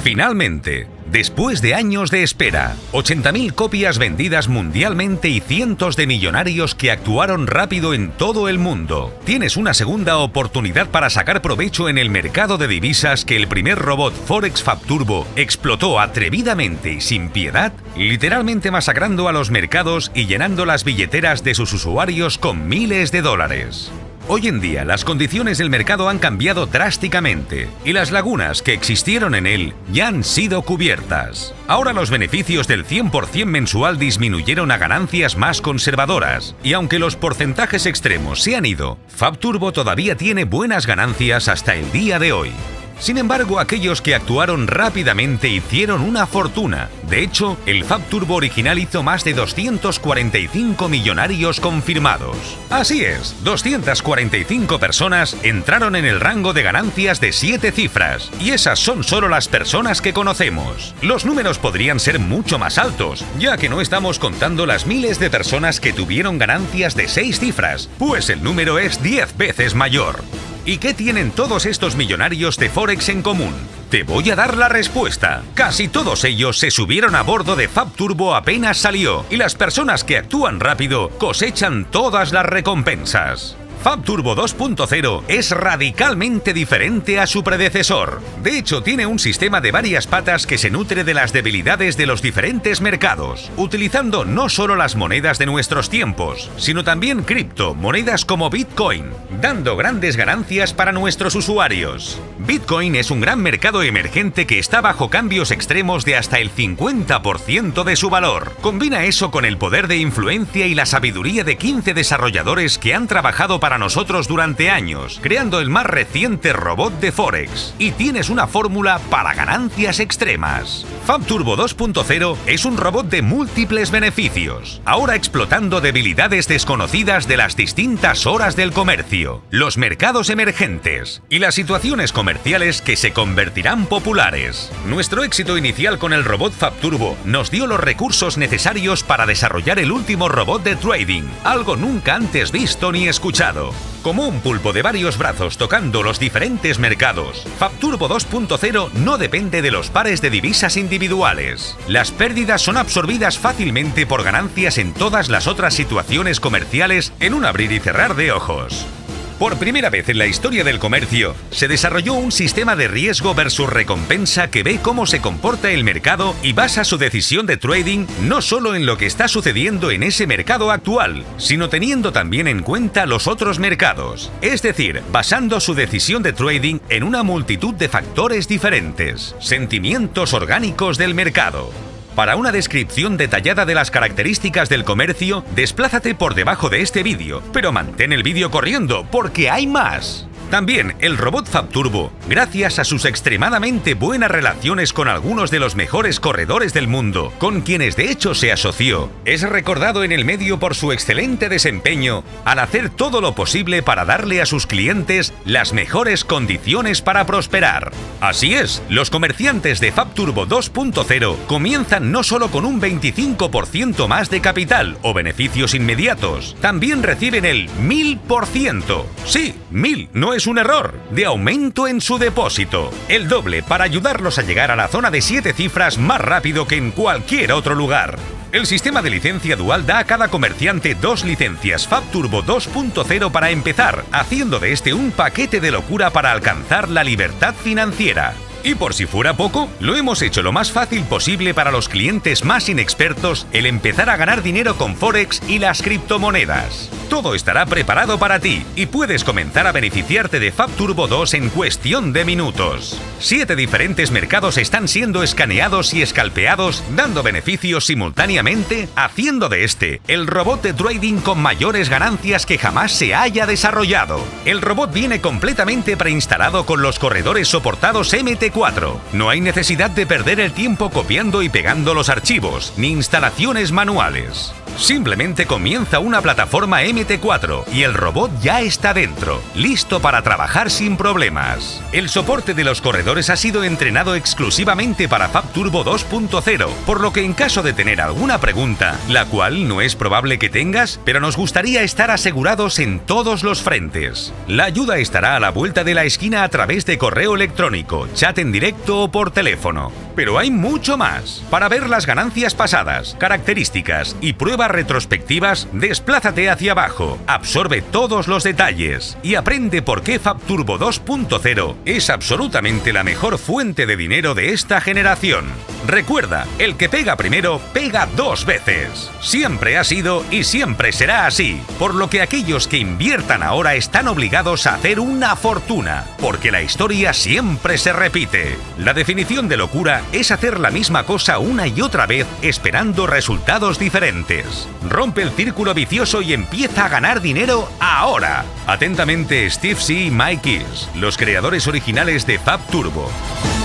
Finalmente, después de años de espera, 80.000 copias vendidas mundialmente y cientos de millonarios que actuaron rápido en todo el mundo, tienes una segunda oportunidad para sacar provecho en el mercado de divisas que el primer robot Forex FabTurbo explotó atrevidamente y sin piedad, literalmente masacrando a los mercados y llenando las billeteras de sus usuarios con miles de dólares. Hoy en día las condiciones del mercado han cambiado drásticamente y las lagunas que existieron en él ya han sido cubiertas. Ahora los beneficios del 100% mensual disminuyeron a ganancias más conservadoras y aunque los porcentajes extremos se han ido, FabTurbo todavía tiene buenas ganancias hasta el día de hoy. Sin embargo, aquellos que actuaron rápidamente hicieron una fortuna. De hecho, el FabTurbo original hizo más de 245 millonarios confirmados. Así es, 245 personas entraron en el rango de ganancias de 7 cifras. Y esas son solo las personas que conocemos. Los números podrían ser mucho más altos, ya que no estamos contando las miles de personas que tuvieron ganancias de 6 cifras, pues el número es 10 veces mayor. ¿Y qué tienen todos estos millonarios de Forex en común? Te voy a dar la respuesta. Casi todos ellos se subieron a bordo de FabTurbo apenas salió, y las personas que actúan rápido cosechan todas las recompensas. FabTurbo 2.0 es radicalmente diferente a su predecesor. De hecho, tiene un sistema de varias patas que se nutre de las debilidades de los diferentes mercados, utilizando no solo las monedas de nuestros tiempos, sino también criptomonedas como Bitcoin, dando grandes ganancias para nuestros usuarios. Bitcoin es un gran mercado emergente que está bajo cambios extremos de hasta el 50% de su valor. Combina eso con el poder de influencia y la sabiduría de 15 desarrolladores que han trabajado para nosotros durante años, creando el más reciente robot de Forex. Y tienes una fórmula para ganancias extremas. FabTurbo 2.0 es un robot de múltiples beneficios, ahora explotando debilidades desconocidas de las distintas horas del comercio, los mercados emergentes y las situaciones comerciales que se convertirán populares. Nuestro éxito inicial con el robot FabTurbo nos dio los recursos necesarios para desarrollar el último robot de trading, algo nunca antes visto ni escuchado. Como un pulpo de varios brazos tocando los diferentes mercados, FabTurbo 2.0 no depende de los pares de divisas individuales. Las pérdidas son absorbidas fácilmente por ganancias en todas las otras situaciones comerciales en un abrir y cerrar de ojos. Por primera vez en la historia del comercio, se desarrolló un sistema de riesgo versus recompensa que ve cómo se comporta el mercado y basa su decisión de trading no solo en lo que está sucediendo en ese mercado actual, sino teniendo también en cuenta los otros mercados, es decir, basando su decisión de trading en una multitud de factores diferentes, sentimientos orgánicos del mercado. Para una descripción detallada de las características del comercio, desplázate por debajo de este vídeo, pero mantén el vídeo corriendo porque hay más. También el robot FabTurbo, gracias a sus extremadamente buenas relaciones con algunos de los mejores corredores del mundo, con quienes de hecho se asoció, es recordado en el medio por su excelente desempeño al hacer todo lo posible para darle a sus clientes las mejores condiciones para prosperar. Así es, los comerciantes de FabTurbo 2.0 comienzan no solo con un 25% más de capital o beneficios inmediatos, también reciben el 1000%. Sí, 1000 no es un error, de aumento en su depósito, el doble para ayudarlos a llegar a la zona de 7 cifras más rápido que en cualquier otro lugar. El sistema de licencia dual da a cada comerciante 2 licencias FabTurbo 2.0 para empezar, haciendo de este un paquete de locura para alcanzar la libertad financiera. Y por si fuera poco, lo hemos hecho lo más fácil posible para los clientes más inexpertos el empezar a ganar dinero con Forex y las criptomonedas. Todo estará preparado para ti y puedes comenzar a beneficiarte de FabTurbo 2 en cuestión de minutos. 7 diferentes mercados están siendo escaneados y escalpeados, dando beneficios simultáneamente, haciendo de este el robot de trading con mayores ganancias que jamás se haya desarrollado. El robot viene completamente preinstalado con los corredores soportados MT4. No hay necesidad de perder el tiempo copiando y pegando los archivos, ni instalaciones manuales. Simplemente comienza una plataforma MT4 y el robot ya está dentro, listo para trabajar sin problemas. El soporte de los corredores ha sido entrenado exclusivamente para Fab Turbo 2.0, por lo que en caso de tener alguna pregunta, la cual no es probable que tengas, pero nos gustaría estar asegurados en todos los frentes. La ayuda estará a la vuelta de la esquina a través de correo electrónico, chat en directo o por teléfono. Pero hay mucho más. Para ver las ganancias pasadas, características y pruebas retrospectivas, desplázate hacia abajo, absorbe todos los detalles y aprende por qué Fab Turbo 2.0 es absolutamente la mejor fuente de dinero de esta generación. Recuerda, el que pega primero, pega dos veces. Siempre ha sido y siempre será así, por lo que aquellos que inviertan ahora están obligados a hacer una fortuna, porque la historia siempre se repite. La definición de locura es hacer la misma cosa una y otra vez esperando resultados diferentes. Rompe el círculo vicioso y empieza a ganar dinero ahora. Atentamente, Steve C. y Mike Eaves, los creadores originales de Fab Turbo.